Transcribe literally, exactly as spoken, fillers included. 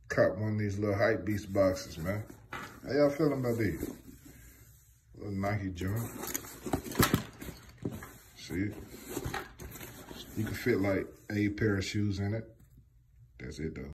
cop one of these little Hype Beast boxes, man. How y'all feeling about these? Little Nike joint. See? You can fit like a pair of shoes in it. That's it though.